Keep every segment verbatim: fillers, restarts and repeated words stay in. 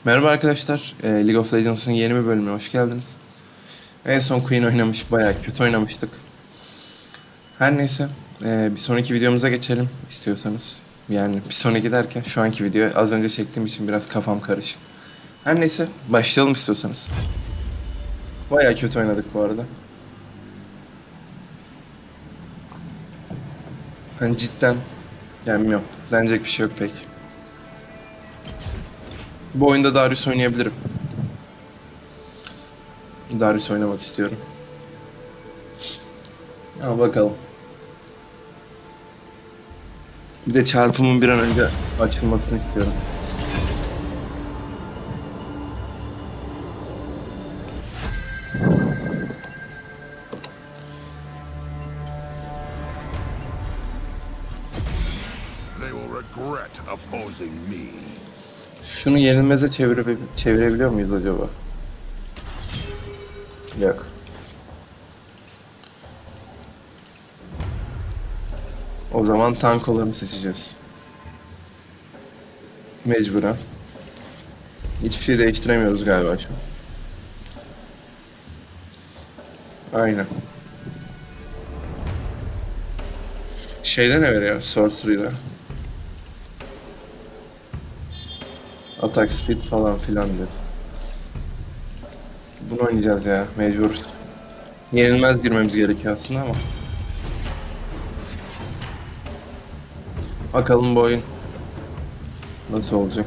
Merhaba arkadaşlar, e, League of Legends'ın yeni bir bölümüne hoş geldiniz. En son Queen oynamış, bayağı kötü oynamıştık. Her neyse, e, bir sonraki videomuza geçelim istiyorsanız. Yani bir sonraki derken şu anki video az önce çektiğim için biraz kafam karışık. Her neyse, başlayalım istiyorsanız. Bayağı kötü oynadık bu arada. Hani cidden, yani bilmiyorum, denecek bir şey yok pek. Bu oyunda Darius oynayabilirim. Darius oynamak istiyorum. Ama bakalım. Bir de çarpımın bir an önce açılmasını istiyorum. They will regret opposing me. Şunu yenilmeze çevire çevirebiliyor muyuz acaba? Yok. O zaman tank olanı seçeceğiz. Mecburen. Hiçbir şey değiştiremiyoruz galiba şu an. Aynen. Şeyde ne veriyor? Sorcery'de. Attack speed falan filan diyor. Bunu oynayacağız ya. Mecburuz. Yenilmez girmemiz gerekiyor aslında ama. Bakalım bu oyun nasıl olacak.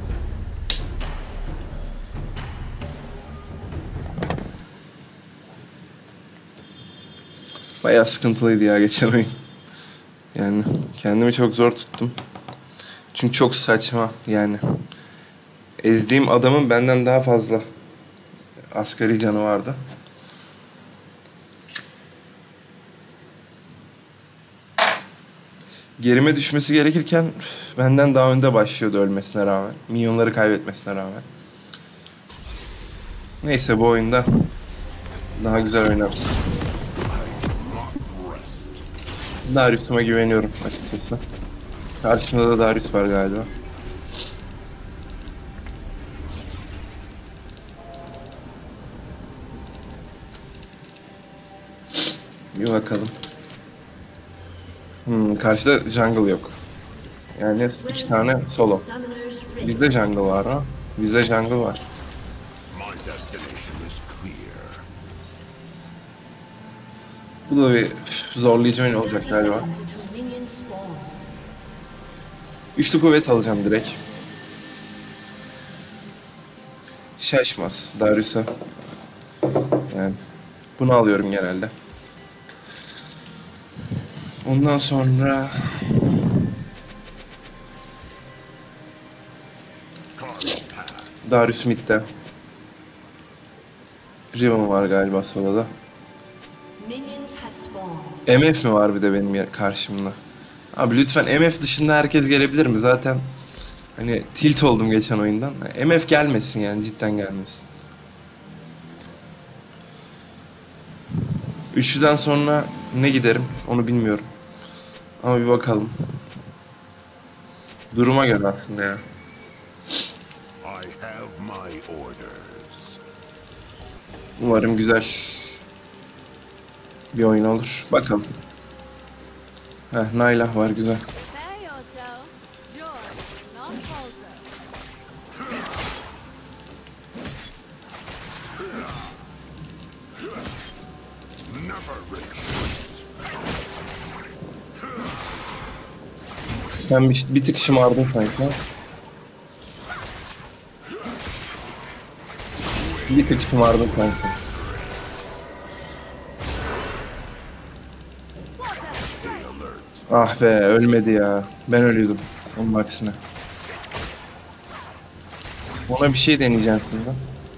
Bayağı sıkıntılıydı ya geçen oyun. Yani kendimi çok zor tuttum. Çünkü çok saçma yani. Ezdiğim adamın benden daha fazla asgari canı vardı. Gerime düşmesi gerekirken benden daha önde başlıyordu ölmesine rağmen. Minyonları kaybetmesine rağmen. Neyse bu oyunda daha güzel oynarız. Darius'uma güveniyorum açıkçası. Karşımda da Darius var galiba. Bir bakalım. Hmm, karşıda jungle yok. Yani iki tane solo. Bizde jungle var ha. Bizde jungle var. My destination is clear. Bu da bir zorlayıcı oyun olacak galiba. Üçlü kuvvet alacağım direkt. Şaşmaz Darius'a. Yani bunu alıyorum genelde. Ondan sonra Darius mid'de. Riven var galiba soloda. M F mi var bir de benim yer- karşımda? Abi lütfen M F dışında herkes gelebilir mi? Zaten hani tilt oldum geçen oyundan. M F gelmesin yani cidden gelmesin. Üçlüden sonra ne giderim onu bilmiyorum. Ama bir bakalım. Duruma göre aslında ya. I have my orders. Umarım güzel bir oyun olur. Bakalım. Heh, Naylah var güzel. Prepare yourself. Joy, not falter. Never retreat. Sen bir, bir tık şımardın sanki. ha? Bir tık şımardın sanki. Ah be ölmedi ya. Ben ölüyordum. Onun aksine. Ona bir şey deneyeceğim şimdi.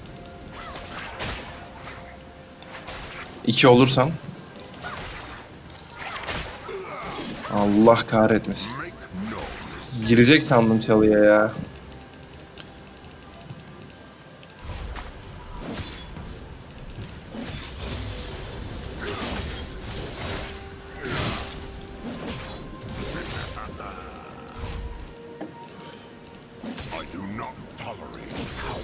İki olursam. Allah kahretmesin. Make no mistake. Girecek sandım çalıya ya. I do not tolerate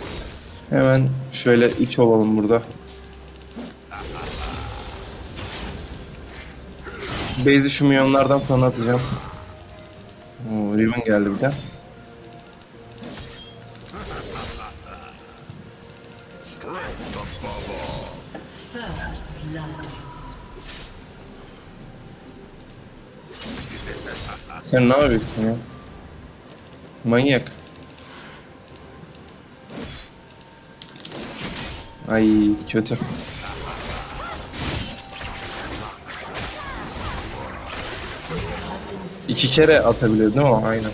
Hemen şöyle üç olalım burada. Base'i şu milyonlardan sonra atacağım. Oo, Riven geldi bir de. First blood. Sen ne yapıyorsun ya? Manyak. Ay kötü. İki kere atabiliyor değil mi o? Aynen.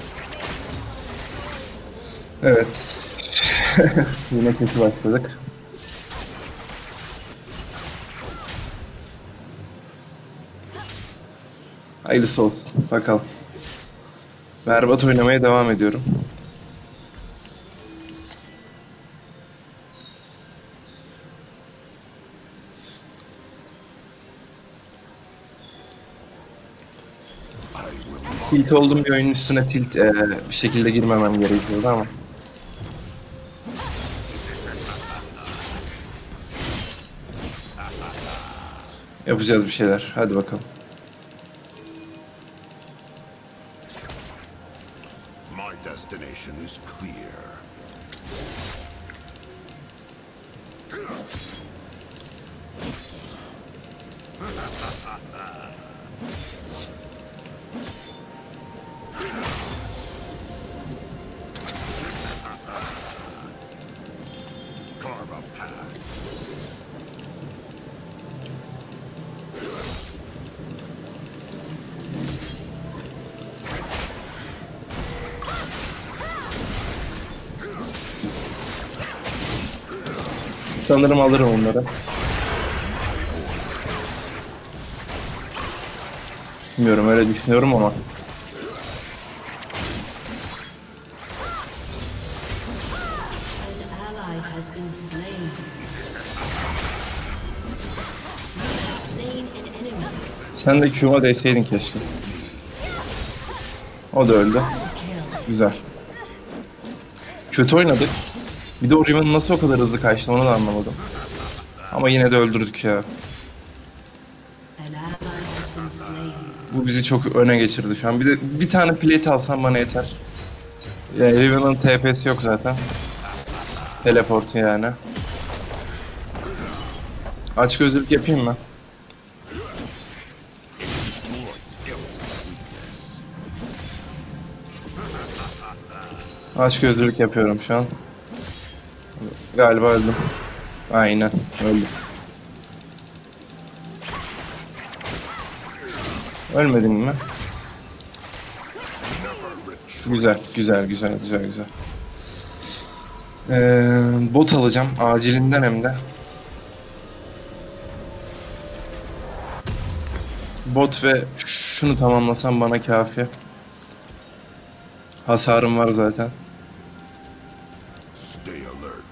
Evet. Yine kötü başladık. Hayırlısı olsun. Bakalım. Berbat oynamaya devam ediyorum. Tilt olduğum bir oyunun üstüne tilt eee, bir şekilde girmemem gerekiyordu ama. Yapacağız bir şeyler. Hadi bakalım. My destination is clear. Carve a path. Sanırım alırım onları. Bilmiyorum, öyle düşünüyorum ama. An ally has been slain. You have slain an enemy. Sen de Q'ma değseydin keşke. O da öldü. Kill. Güzel. Kötü oynadık. Bir de o Riven nasıl o kadar hızlı kaçtı onu da anlamadım. Ama yine de öldürdük ya. An ally has been slain. Bu bizi çok öne geçirdi şu an. Bir de bir tane plate alsam bana yeter. Yani Riven'ın T P'si yok zaten. Teleportu yani. Aç gözlülük yapayım mı? Aç gözlülük yapıyorum şu an. Galiba öldüm. Aynen öldüm. Ölmedin mi? Güzel, güzel, güzel, güzel, güzel. Ee, bot alacağım acilinden hem de. Bot ve şunu tamamlasam bana kafi. Hasarım var zaten. Stay alert.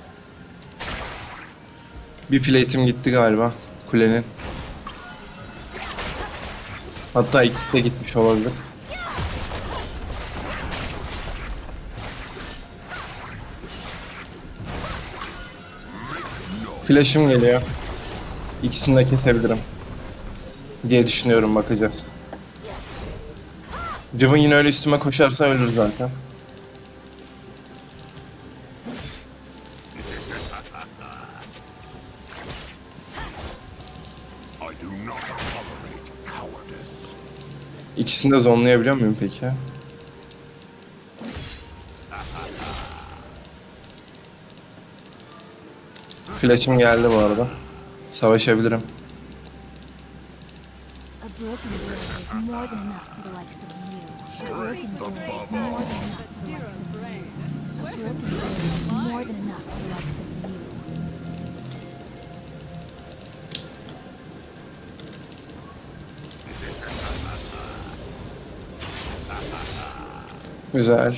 Bir plate'im gitti galiba kulenin. Hatta ikisi de gitmiş olabilir. Flash'ım geliyor. İkisini de kesebilirim diye düşünüyorum, bakacağız. Riven yine öyle üstüme koşarsa ölür zaten. I do not tolerate cowardice. İkisini de zonlayabiliyor muyum peki? Flash'ım geldi bu arada. Savaşabilirim. A broken blade is more than enough for the likes of you. A broken blade is more than enough for the likes of you. A broken blade is more than enough for the likes of you. Güzel.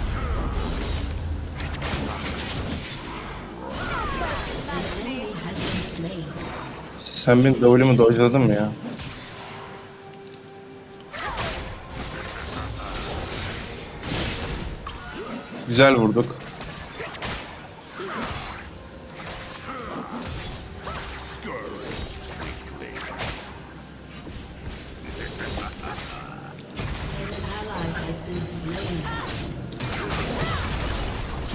Enemy has been slain. Sen benim W'mu dodge'ladın mı ya? Güzel vurduk.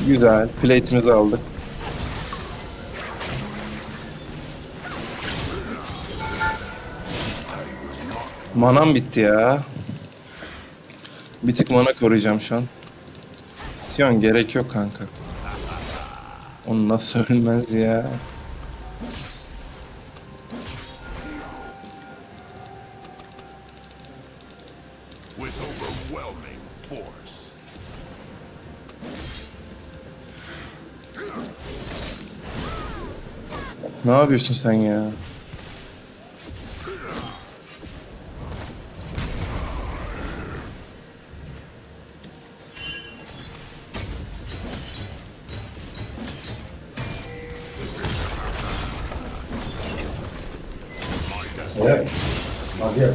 Güzel. Plate'imizi aldık. Manam bitti ya. Bir tık mana koruyacağım şu an. Sion gerek yok kanka. Onu nasıl ölmez ya? With overwhelming force. Ne yapıyorsun sen ya? Evet. Hadi.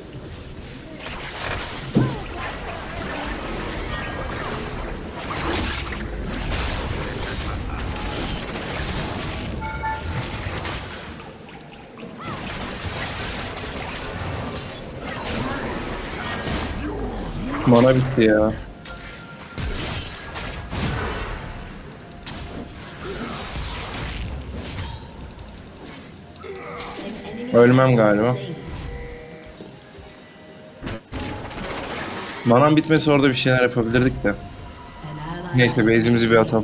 Mana bitti ya. Ölmem galiba. Manam bitmesi orada bir şeyler yapabilirdik de. Neyse base'imizi bir atalım.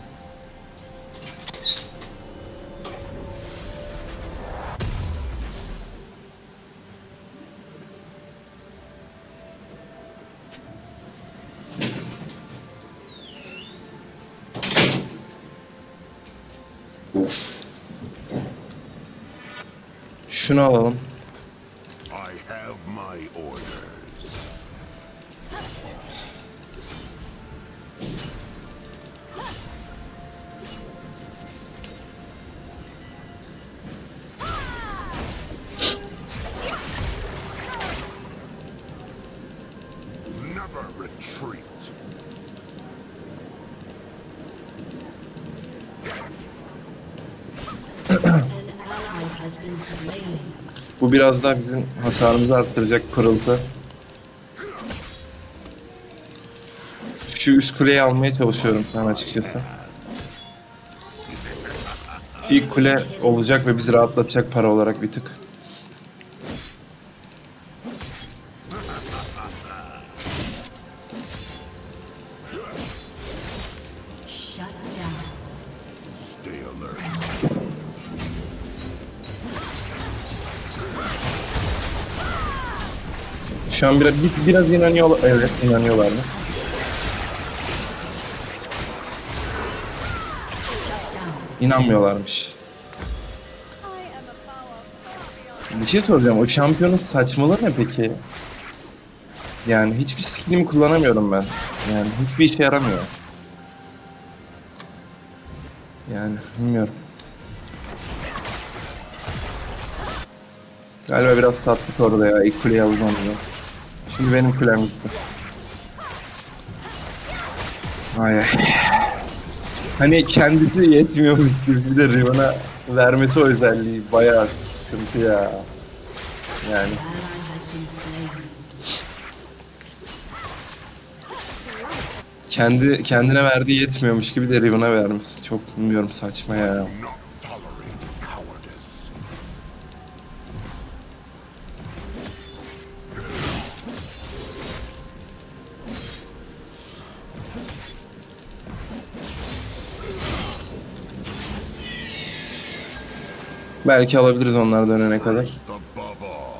Şunu alalım. I have my orders. Never retreat. An ally has been slain. Bu biraz daha bizim hasarımızı arttıracak pırıltı. Şu üst kuleyi almaya çalışıyorum şu an açıkçası. İlk kule olacak ve bizi rahatlatacak para olarak bir tık. Shut down. Stay alert. Şu an biraz, biraz inanıyorlar. Evet, inanıyorlar mı? İnanmıyorlarmış. I am a power. Bir şey soracağım. O şampiyonun saçmalığı ne peki? Yani hiçbir skillimi kullanamıyorum ben. Yani hiçbir işe yaramıyor. Yani bilmiyorum. Galiba biraz sattık orada ya. İlk kuleyi alacağım diye. Şimdi benim kulem gitti. Ay ay. Hani kendisi yetmiyormuş gibi bir de Riven'a vermesi o özelliği bayağı sıkıntı ya. Yani Ally has been slain. kendi kendine verdiği yetmiyormuş gibi de Riven'a vermesi çok bilmiyorum saçma ya. Not tolerate cowardice. Belki alabiliriz onlar dönene kadar. Above all.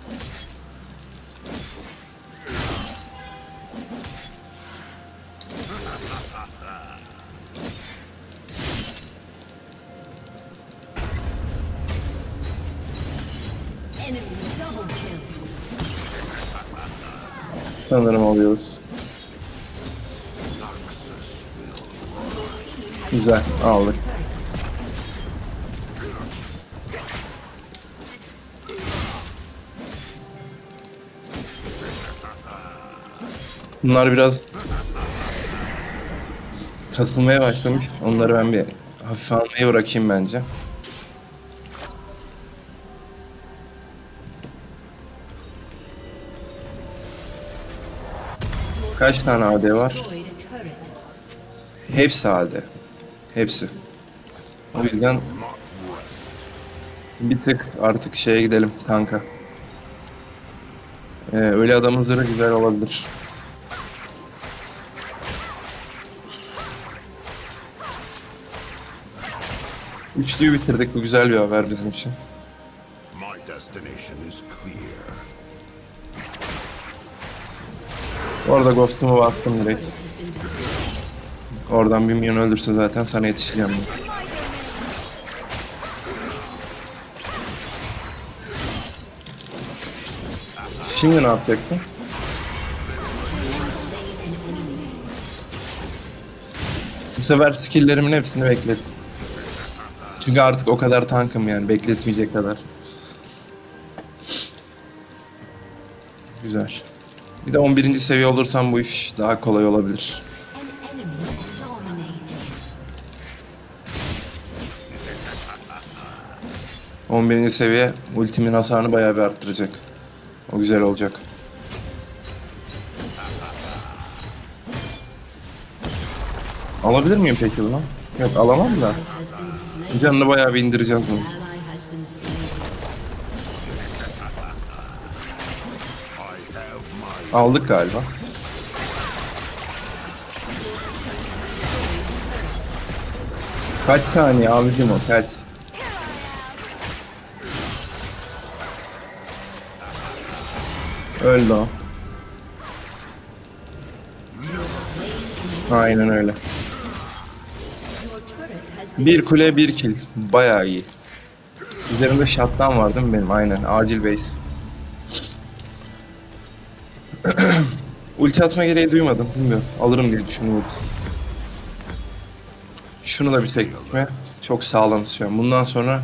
Enemy double kill. Sanırım alıyoruz. Güzel aldık. Bunlar biraz kasılmaya başlamış. Onları ben bir hafif almaya bırakayım bence. Kaç tane A D var? Destroyed a turret. Hepsi halde. Hepsi. O yüzden bir tık artık şeye gidelim, tanka. Ee, öyle adamın zırhı güzel olabilir. Üçlüyü bitirdik. Bu güzel bir haber bizim için. My destination is clear. Orada Ghost'umu bastım direkt. Oradan bir minyon öldürse zaten sana yetişeceğim ben. Şimdi ne yapacaksın? Bu sefer skill'lerimin hepsini beklet. Çünkü artık o kadar tankım yani, bekletmeyecek kadar. Güzel. Bir de on birinci seviye olursam bu iş daha kolay olabilir. An enemy dominated. on birinci seviye ultimin hasarını bayağı bir arttıracak. O güzel olacak. Alabilir miyim peki bunu? Yok, alamam da. Has been slain. Canını bayağı bir indireceğiz bunu. Ally has been slain. Aldık galiba. Kaç saniye abicim o, kaç? Öldü o. Aynen öyle. Your turret has been Bir kule bir kill. Bayağı iyi. Üzerimde shotgun var değil mi benim? Aynen. Acil base. Ulti atma gereği duymadım. Bilmiyorum. Alırım diye düşünüyorum. Şunu da bir teknik mi? Çok sağlam tutuyorum. Bundan sonra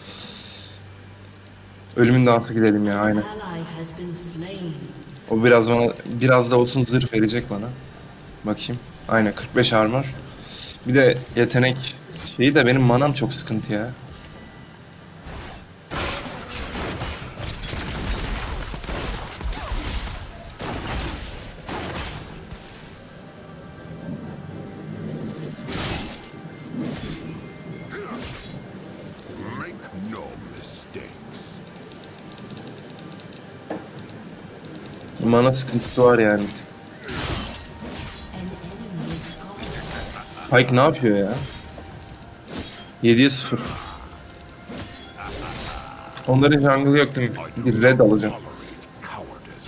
ölümün dansı gidelim ya, aynen. ally has been slain. O biraz bana, biraz da olsun zırh verecek bana. Bakayım. Aynen, kırk beş armor. Bir de yetenek şeyi de, benim manam çok sıkıntı ya. Make no mistakes. Mana sıkıntısı var yani. An enemy is gone. Pyke ne yapıyor ya? yediye sıfır. Onların jungle yok değil mi? Bir red alacağım. Cowardice.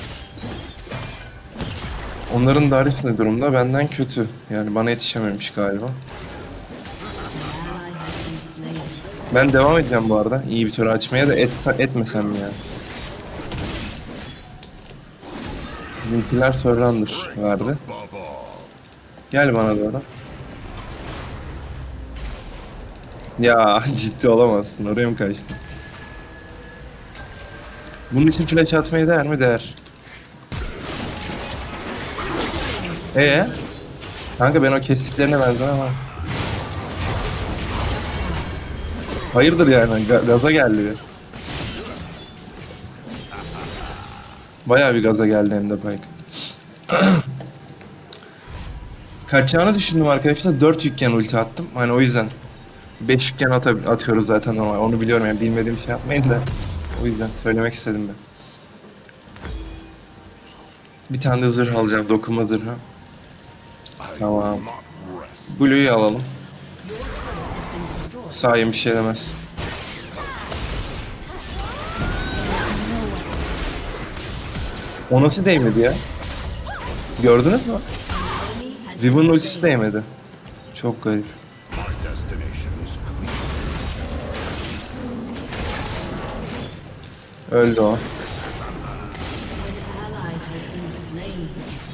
Onların Darius ne durumda? Benden kötü. Yani bana yetişememiş galiba. Ally has been slain. Ben devam edeceğim bu arada. İyi bir tur açmaya da et, etmesem mi yani? Bizimkiler Surrender verdi. Above all, Gel bana doğru. Ya ciddi olamazsın. Oraya mı kaçtın? Bunun için flash atmaya değer mi? Değer. Ee? Kanka ben o kestiklerine benzemem ama. Hayırdır yani, ga- gaza geldi bir. Bayağı bir gaza geldi hem de Pyke. Kaçacağını düşündüm arkadaşlar. dört yükken ulti attım. Hani o yüzden. beş yükken ata- atıyoruz zaten ama onu biliyorum yani, bilmediğim şey yapmayın da. O yüzden söylemek istedim ben. Bir tane de zırh alacağım. Dokunma zırhı. I Tamam. will not rest. Blue'yu alalım. Sayın bir şey demez. O nasıl değmedi ya? Gördünüz mü? Riven'ın ultisi değmedi. Çok garip. My destination is clear. Öldü o. Ally has been slain.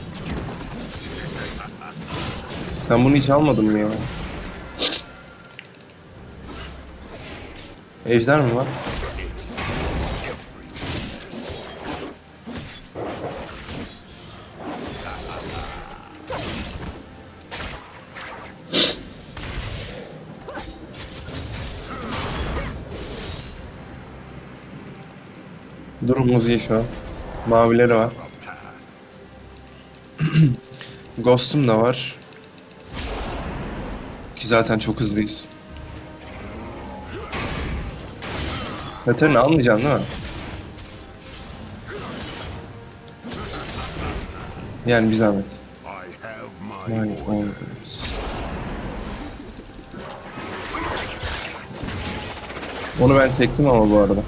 Sen bunu hiç almadın mı ya? Ejder mi var? Durumumuz iyi şu an. Mavileri var. Ghost'um da var. Ki zaten çok hızlıyız. Katarina almayacaksın değil mi? Yani bir zahmet. I have my Yani oldu. Onu ben çektim ama bu arada.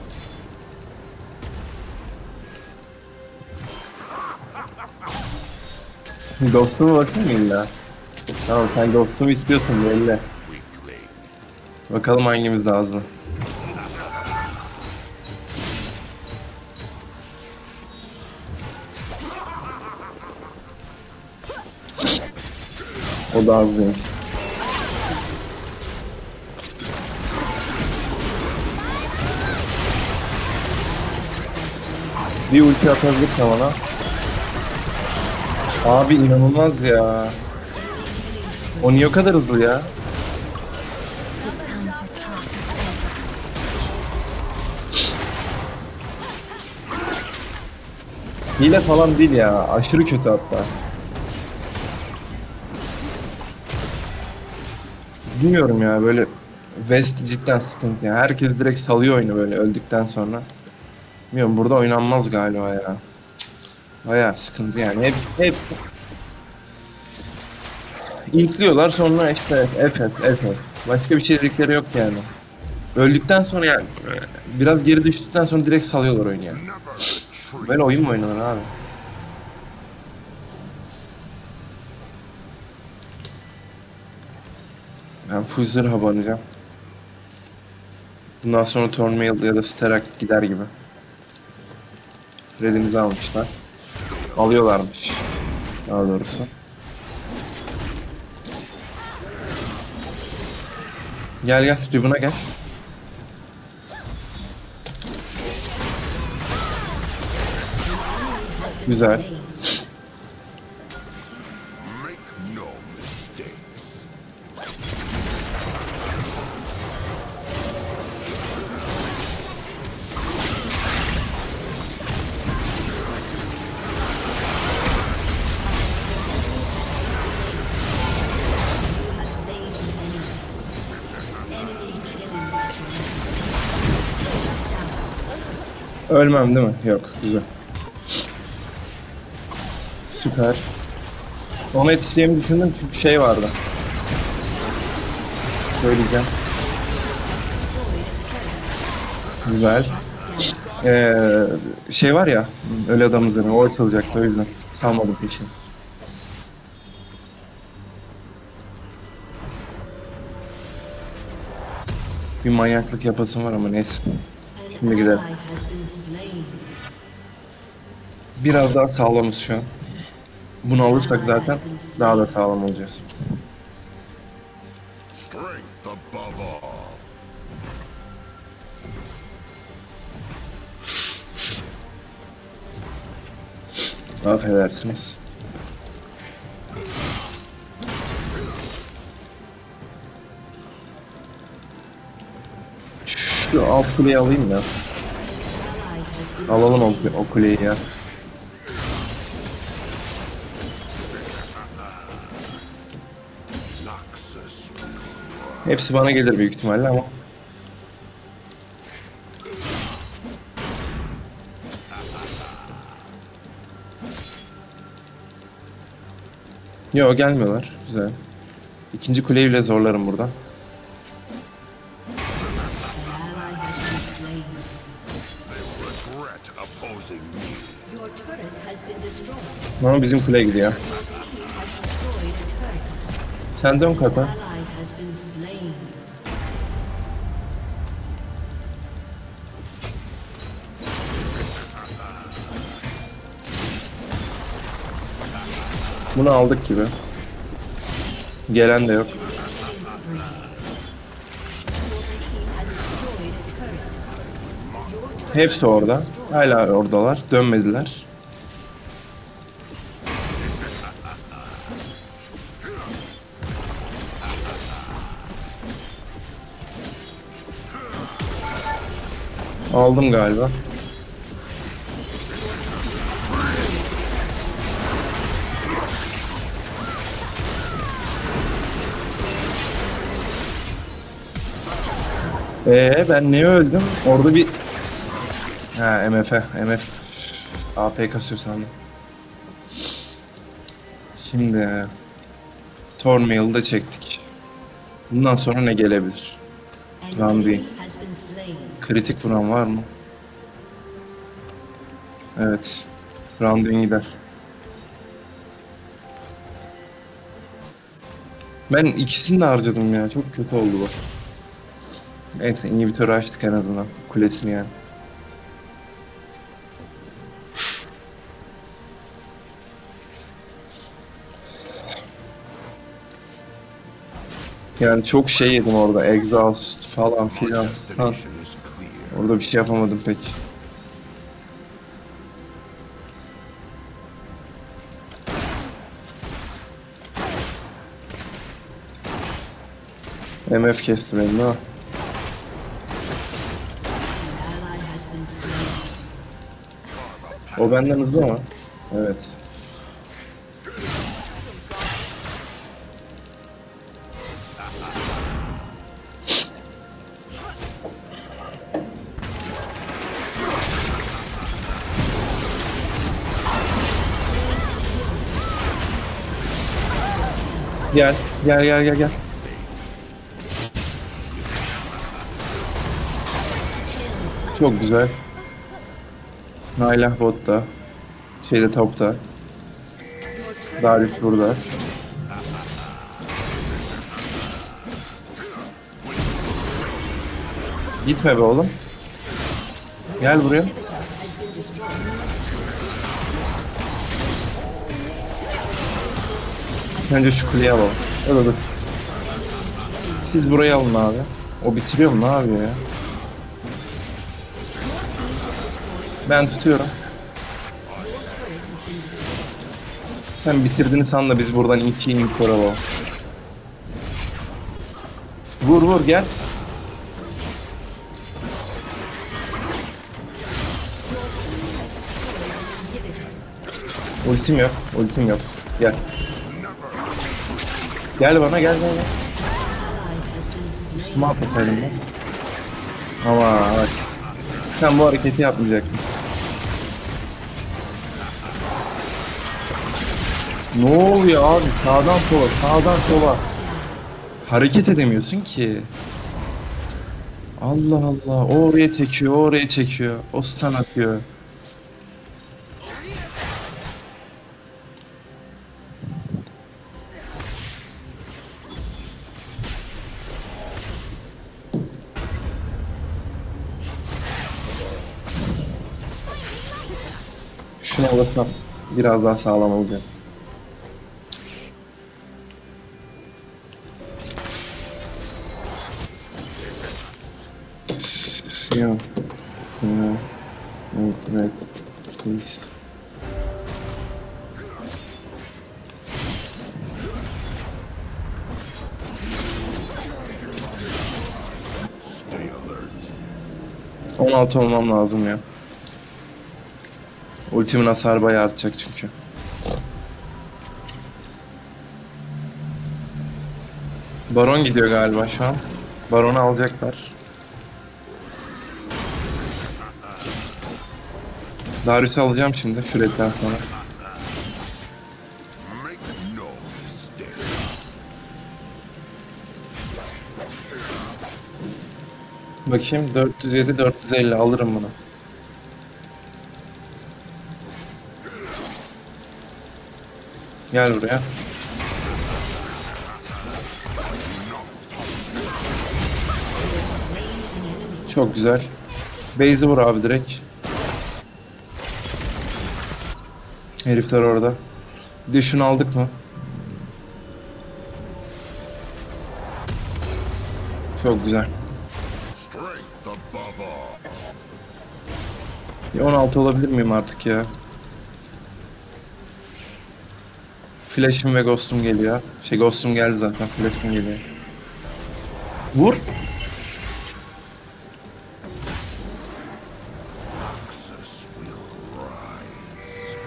Ghost'uma bakayım mı illa? Tamam sen Ghost'umu istiyorsun belli. weakling. Bakalım hangimiz daha hızlı. O daha hızlıymış. Bir ulti atabilirsin bana. Abi inanılmaz ya. O niye o kadar hızlı ya? Hile falan değil ya. Aşırı kötü hatta. Bilmiyorum ya böyle West cidden sıkıntı ya. Herkes direkt salıyor oyunu böyle öldükten sonra. Bilmiyorum burada oynanmaz galiba ya. Cık, bayağı sıkıntı yani. Hep, hepsi. İntliyorlar sonra işte F F F F. Başka bir şey dedikleri yok yani. Öldükten sonra yani biraz geri düştükten sonra direkt salıyorlar oyunu yani. Böyle oyun mu oynanır abi? Ben full zırha banacağım. Bundan sonra Thornmail ya da Sterak gider gibi. Red'imizi almışlar. Alıyorlarmış. Daha doğrusu. Gel gel, Riven'a gel. Güzel. Make no mistakes. Ölmem değil mi? Yok, güzel. Süper. Ona yetişeceğimi düşündüm çünkü şey vardı. Söyleyeceğim. Güzel. Ee, şey var ya, ölü adam üzerine, o açılacaktı o yüzden. Salmadım peşini. Bir manyaklık yapasım var ama neyse. Şimdi gidelim. Biraz daha sağlamız şu an. Bunu alırsak zaten daha da sağlam olacağız. Strength above all. Affedersiniz. Şu alt kuleyi alayım ya. Alalım o, o kuleyi ya. Noxus. Hepsi bana gelir büyük ihtimalle ama. Yo gelmiyorlar. Güzel. İkinci kuleyi bile zorlarım burada. Regret opposing me. Your turret has been destroyed. Ama bizim kule gidiyor. Has destroyed a turret. Sen dön kata. Ally has been slain. Bunu aldık gibi. Gelen de yok. Has destroyed a turret. Hepsi orada. Hala oradalar. Dönmediler. Aldım galiba. Ee ben niye öldüm? Orada bir... Ha M F, M F. A P kasıyor sandım. Şimdi... Thornmail'ı da çektik. Bundan sonra ne gelebilir? An Randy. enemy has been slain. Kritik vuran var mı? Evet. Randuin gider. Ben ikisini de harcadım ya. Çok kötü oldu bu. Neyse inhibitörü açtık en azından. Kulesini yani. Yani çok şey yedim orada. Exhaust falan filan. Ha, Destination is clear. orada bir şey yapamadım pek. M F kesti beni ha. An ally has been slain. O benden hızlı ama. Evet. Gel, gel, gel, gel, gel. Çok güzel. Naylah botta. Şeyde topta. Darius burada. Gitme be oğlum. Gel buraya. Önce şu kuleyi alalım. Dur dur. Siz burayı alın abi. O bitiriyor mu? Ne yapıyor ya? Ben tutuyorum. Sen bitirdiğini san da biz buradan iki inkor alalım. Vur vur gel. Ultim yok. Ultim yok. Gel. Gel bana gel gel gel. Ally has been slain. Üstüme atlasaydım ben. Ama bak. Sen bu hareketi yapmayacaktın. Ne oluyor abi? Sağdan sola, sağdan sola. Hareket edemiyorsun ki. Allah Allah. O oraya çekiyor, o oraya çekiyor. O stun atıyor. Şunu alırsam biraz daha sağlam olacak. Yeah. Yeah. Right, right. Please. Stay alert. on altı olmam lazım ya. Ultimin hasarı bayağı artacak çünkü. Baron gidiyor galiba şu an. Baron'u alacaklar. Darius'u alacağım şimdi şu redden sonra. Make no mistake. Bakayım dört yüz yedi dört yüz elli alırım bunu. Gel buraya. Çok güzel. Base'i vur abi direkt. Herifler orada. Bir de şunu aldık mı? Çok güzel. Strength above all. Bir on altı olabilir miyim artık ya? Flash'im ve Ghost'um geliyor. Şey Ghost'um geldi zaten. Flash'im geliyor. Vur. Axis will rise.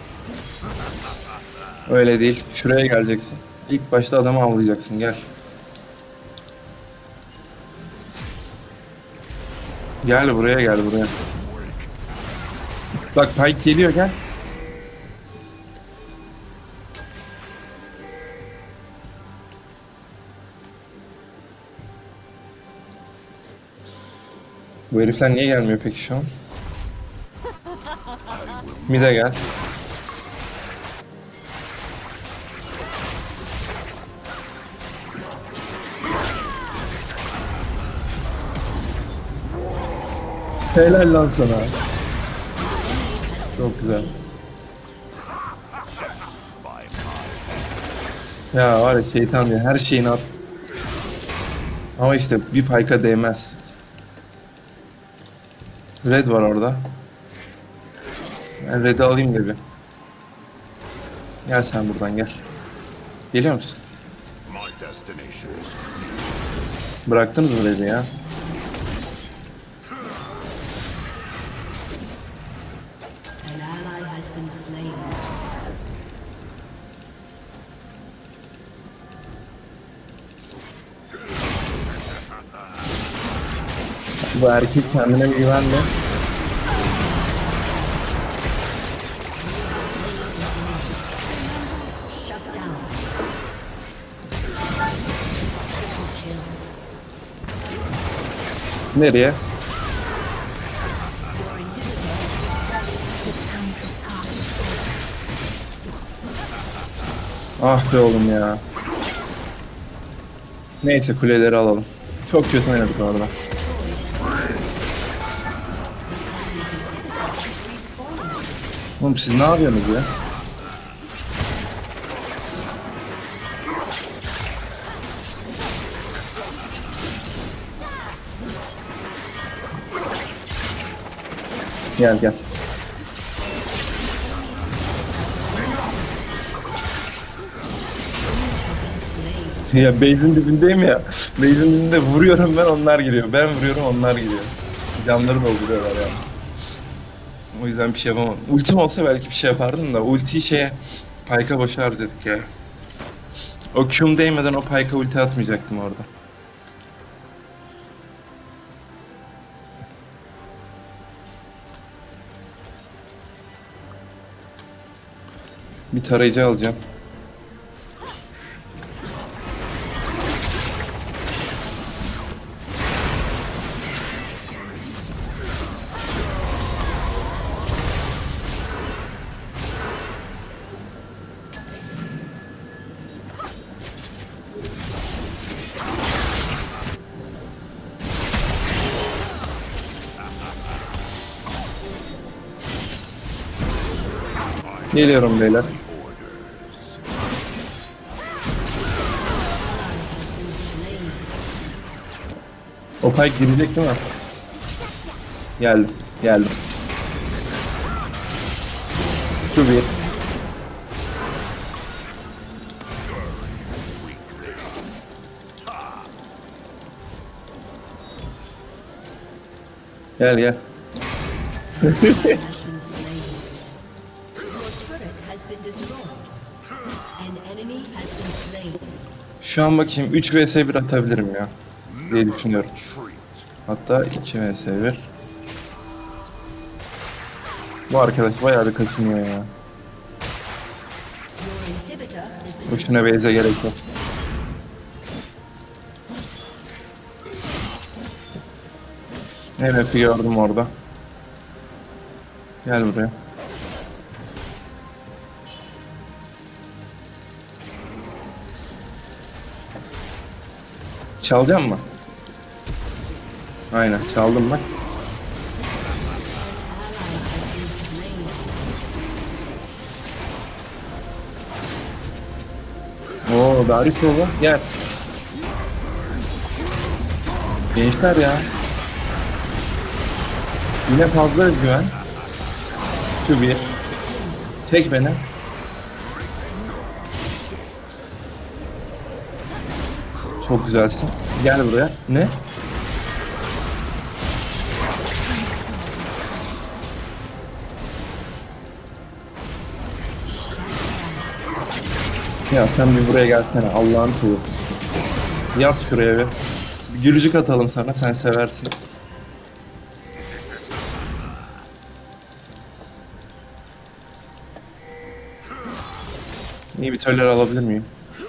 Öyle değil. Şuraya geleceksin. İlk başta adamı avlayacaksın. Gel. Gel buraya, gel buraya. Bak Pike geliyor, gel. Bu herifler niye gelmiyor peki şu an? Mid'e gel. Helal lan sana. Çok güzel. Ya var ya şeytan ya, her şeyini at. Ama işte bir Pike'a değmez. Red var orada. Ben Red'i alayım da bir. Gel sen buradan gel. Geliyor musun? My destination is Bıraktınız mı Red'i ya? An ally has been slain. Bu erkek kendine bir güvenle. Shut down. Nereye? Ah be oğlum ya. Neyse kuleleri alalım. Çok kötü oynadık orada. Oğlum siz ne yapıyorsunuz ya? Gel gel. Ya base'in dibindeyim ya. Base'in dibinde vuruyorum ben, onlar giriyor. Ben vuruyorum, onlar giriyor. Canları dolduruyorlar yani. O yüzden bir şey yapamam. Ultim olsa belki bir şey yapardım da ultiyi şeye Pyke'a boşa harcadık ya. O Q'm değmeden o Pyke'a ulti atmayacaktım orada. Bir tarayıcı alacağım. Geliyorum beyler. O Pike girecek değil mi? Geldim, geldim. Şu bir. Gel gel. Has been slain. Your turret has been destroyed. An enemy has been slain. Şu an bakayım üç vs bir atabilirim ya diye düşünüyorum. treat. Hatta iki vs bir. Bu arkadaş bayağı bir kaçınıyor ya. Your inhibitor has been Boşuna base'e gerek yok. M F'i gördüm orada. Gel buraya. Çalacağım mı? Aynen çaldım bak. Oo Darius baba gel. Gençler ya. Yine fazla özgüven. Şu bir. Çek beni. Çok güzelsin. Gel buraya. Ne? Ya sen bir buraya gelsene. Allah'ın kulu. Yat şuraya bir. Bir gülücük atalım sana. Sen seversin. İnhibitörleri alabilir miyim?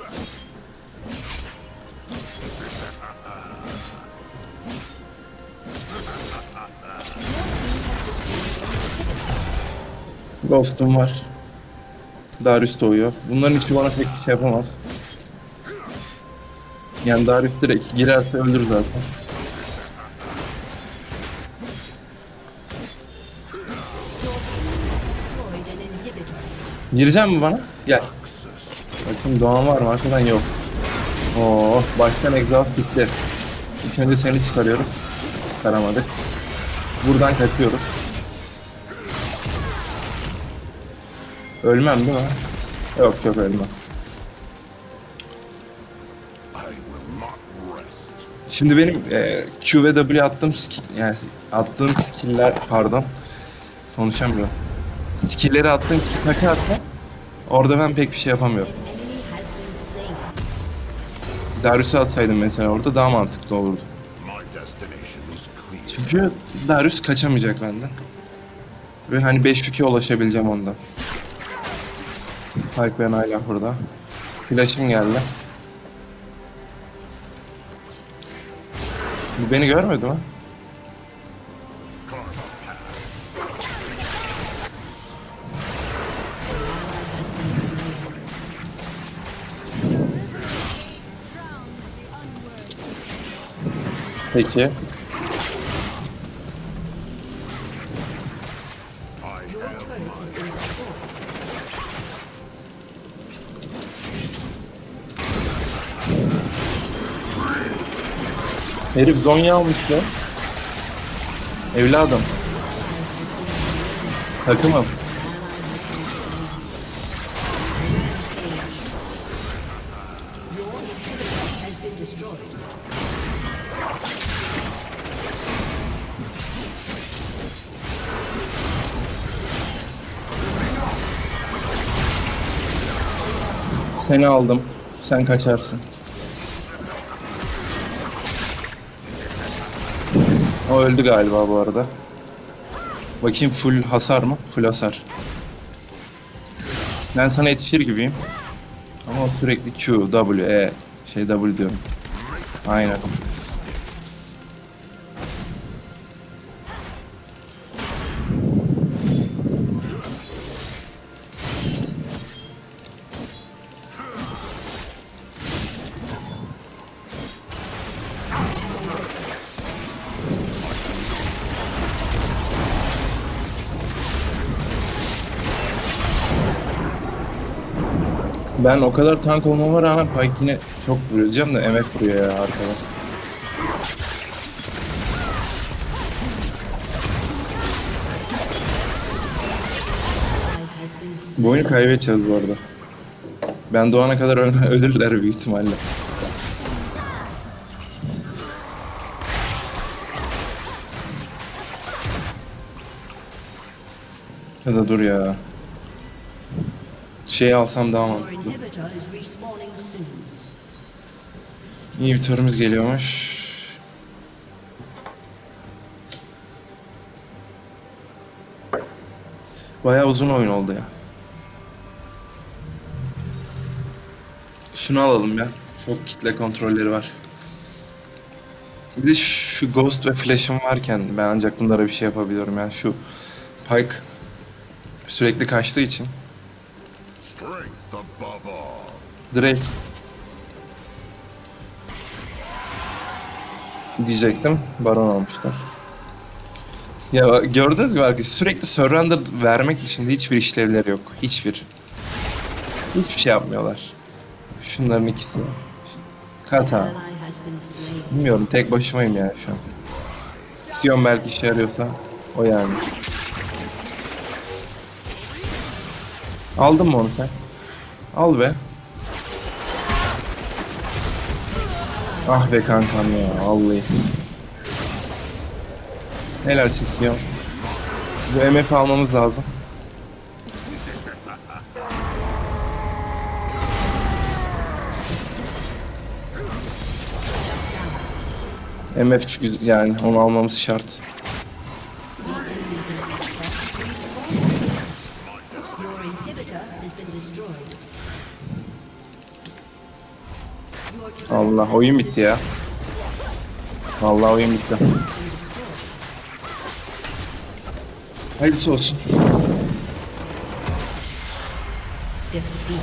Ghost'um var. Darius doğuyor. Bunların hiçbiri bana pek bir şey yapamaz. Yani Darius direkt girerse öldür zaten. Destroyed an inhibitor. Girecek mi bana? Gel. Bakın Doğan var mı? Arkadan yok. Oo, baştan egzoz bitti. İlk önce seni çıkarıyoruz. Çıkaramadık. Buradan kaçıyoruz. Ölmem değil mi? Yok yok ölmem. I will not rest. Şimdi benim e, Q ve W attığım skill, yani attığım skill'ler pardon. Konuşamıyorum. Skill'leri attığım kaka atsa orada ben pek bir şey yapamıyorum. Enemy has been slain. Darius'u atsaydım mesela orada daha mantıklı olurdu. My destination is clear. Çünkü Darius kaçamayacak benden. Ve hani beş yüke ulaşabileceğim ondan. Pike ben hala burada. Flash'im geldi. Bu beni görmedi mi? Peki. Herif Zonya almış ya. Evladım. Takımım. Has been destroyed. Seni aldım. Sen kaçarsın. O öldü galiba bu arada. Bakayım full hasar mı? Full hasar. Ben sana yetişir gibiyim. Ama sürekli Q, W, E, şey W diyorum. Aynen. Ben o kadar tank olmama rağmen Pike yine çok vuruyor. Diyeceğim de M F vuruyor ya arkada. Ally has been slain. Bu oyunu kaybedeceğiz bu arada. Ben doğana kadar öl- ölürler büyük ihtimalle. Ya da dur ya. Şey alsam daha Your mantıklı. inhibitor is respawning soon. İyi bir turumuz geliyormuş. Bayağı uzun oyun oldu ya. Şunu alalım ya. Çok kitle kontrolleri var. Bir de şu Ghost ve Flash'ım varken ben ancak bunlara bir şey yapabiliyorum yani şu Pike sürekli kaçtığı için. Strength above all. Drake diyecektim. Baron almışlar. Ya gördünüz mü arkadaşlar? Sürekli surrender vermek dışında hiçbir işlevleri yok. Hiçbir. Hiçbir şey yapmıyorlar. Şunların ikisi. Kata. Ally has been slain. Bilmiyorum, tek başımayım yani şu an. Sion belki işe yarıyorsa o yani. Aldın mı onu sen? Al be. Ah be kankam ya, vallahi. Helal Sion. Bu M F almamız lazım. M F güz- yani onu almamız şart. Your inhibitor has been destroyed. Allah oyun bitti ya. Vallahi oyun bitti. Hayırlısı olsun. Defeat.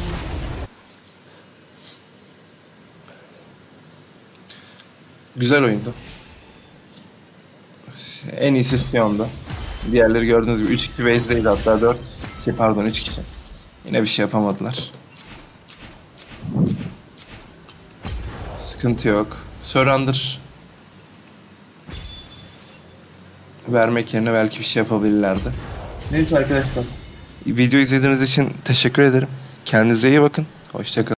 Güzel oyundu. En iyisi Sion'du. Diğerleri gördüğünüz gibi üç iki base'deydi, hatta dört. Şey, pardon üç kişi. Yine bir şey yapamadılar. Sıkıntı yok. Surrender vermek yerine belki bir şey yapabilirlerdi. Neyse arkadaşlar. Video izlediğiniz için teşekkür ederim. Kendinize iyi bakın. Hoşça kalın.